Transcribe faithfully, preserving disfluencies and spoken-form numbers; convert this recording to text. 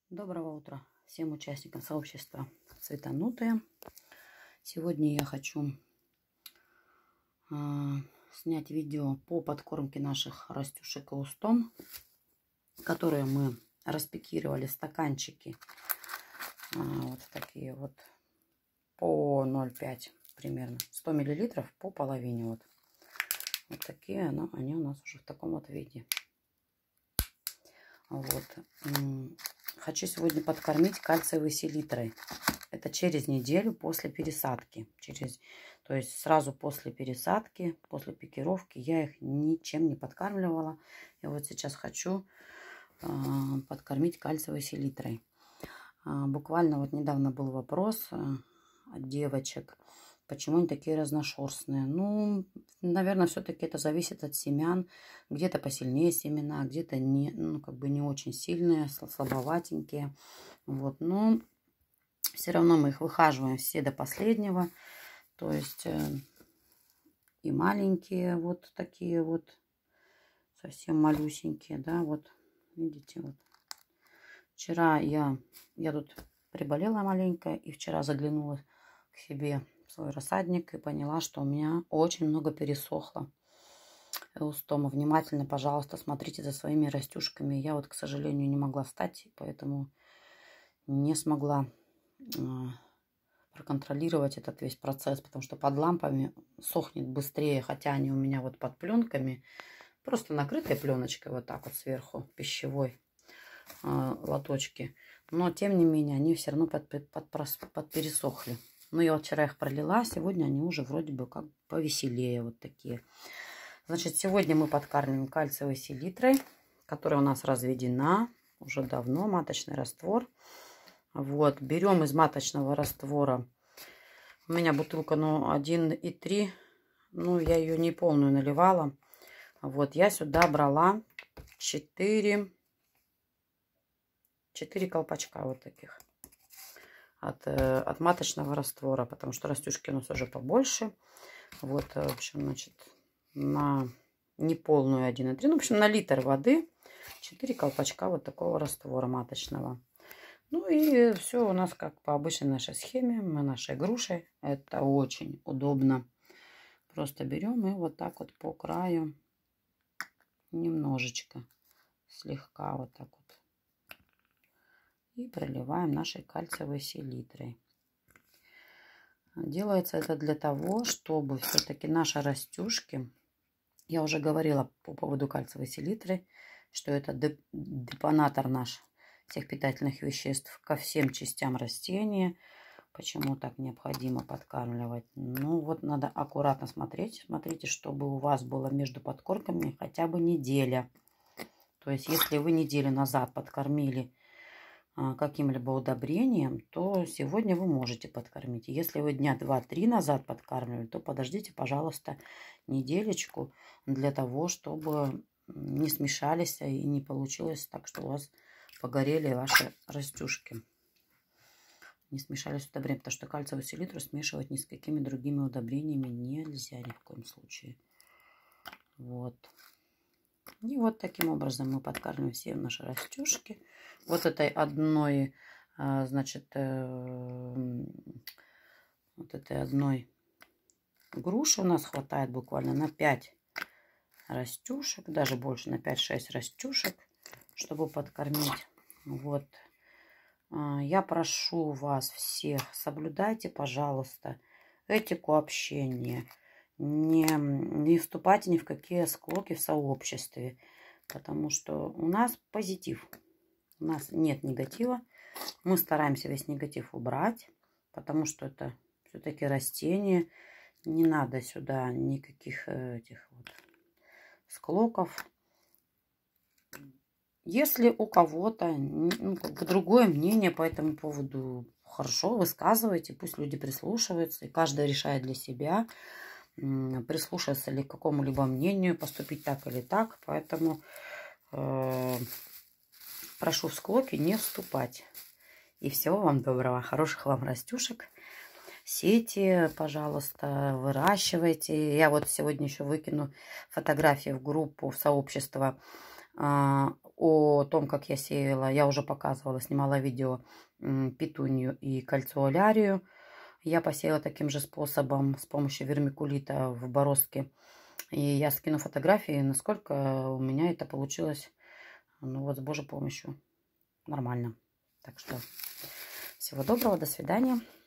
Доброго утра всем участникам сообщества Цветанутые. Сегодня я хочу э, снять видео по подкормке наших растюшек Эустом, которые мы распекировали в стаканчики. Э, вот такие вот по ноль пять примерно. сто миллилитров по половине. Вот, вот такие но они у нас уже в таком вот виде. Вот. Хочу сегодня подкормить кальциевой селитрой. Это через неделю после пересадки. Через, то есть сразу после пересадки, после пикировки я их ничем не подкармливала. И вот сейчас хочу э, подкормить кальциевой селитрой. Э, буквально вот недавно был вопрос э, от девочек, почему они такие разношерстные. Ну, наверное, все-таки это зависит от семян. Где-то посильнее семена, где-то не, ну, как бы не очень сильные, слабоватенькие. Вот, но все равно мы их выхаживаем все до последнего. То есть э, и маленькие вот такие вот, совсем малюсенькие, да, вот, видите, вот. Вчера я, я тут приболела маленько, и вчера заглянула к себе в свой рассадник и поняла, что у меня очень много пересохло эустома. Внимательно, пожалуйста, смотрите за своими растюшками. Я вот, к сожалению, не могла встать, поэтому не смогла э, проконтролировать этот весь процесс, потому что под лампами сохнет быстрее, хотя они у меня вот под пленками, просто накрытой пленочкой вот так вот сверху, пищевой э, лоточки. Но, тем не менее, они все равно под, под, под, под пересохли. Ну, я вот вчера их пролила, сегодня они уже вроде бы как повеселее вот такие. Значит, сегодня мы подкармливаем кальциевой селитрой, которая у нас разведена уже давно, маточный раствор. Вот, берем из маточного раствора, у меня бутылка, ну, один и три, ну, я ее не полную наливала. Вот, я сюда брала четыре, четыре колпачка вот таких. От, от маточного раствора, потому что растюшки у нас уже побольше. Вот, в общем, значит, на неполную один и три, ну, в общем, на литр воды четыре колпачка вот такого раствора маточного. Ну и все у нас как по обычной нашей схеме, мы нашей грушей. Это очень удобно. Просто берем и вот так вот по краю немножечко, слегка вот так вот. И проливаем нашей кальциевой селитрой. Делается это для того, чтобы все-таки наши растюшки, я уже говорила по поводу кальциевой селитры, что это депонатор наш всех питательных веществ ко всем частям растения. Почему так необходимо подкармливать? Ну вот надо аккуратно смотреть. Смотрите, чтобы у вас было между подкормками хотя бы неделя. То есть если вы неделю назад подкормили каким-либо удобрением, то сегодня вы можете подкормить. Если вы дня два-три назад подкармливали, то подождите, пожалуйста, неделечку для того, чтобы не смешались и не получилось так, что у вас погорели ваши растюшки. Не смешались удобрения, потому что кальциевую селитру смешивать ни с какими другими удобрениями нельзя ни в коем случае. Вот. И вот таким образом мы подкармливаем все наши растюшки. Вот этой одной, значит, вот этой одной груши у нас хватает буквально на пять растюшек, даже больше, на пять-шесть растюшек, чтобы подкормить. Вот. Я прошу вас всех, соблюдайте, пожалуйста, этику общения. Не, не вступайте ни в какие склоки в сообществе, потому что у нас позитив. У нас нет негатива. Мы стараемся весь негатив убрать, потому что это все-таки растение. Не надо сюда никаких этих вот склоков. Если у кого-то ну, как бы другое мнение по этому поводу, хорошо, высказывайте, пусть люди прислушиваются, и каждый решает для себя, прислушаться ли к какому-либо мнению, поступить так или так. Поэтому э, прошу в склоки не вступать. И всего вам доброго, хороших вам растюшек. Сейте, пожалуйста, выращивайте. Я вот сегодня еще выкину фотографии в группу, в сообщество о том, как я сеяла, я уже показывала, снимала видео петунью и кальциолярию. Я посеяла таким же способом с помощью вермикулита в бороздке. И я скину фотографии, насколько у меня это получилось, ну вот с Божьей помощью, нормально. Так что всего доброго, до свидания.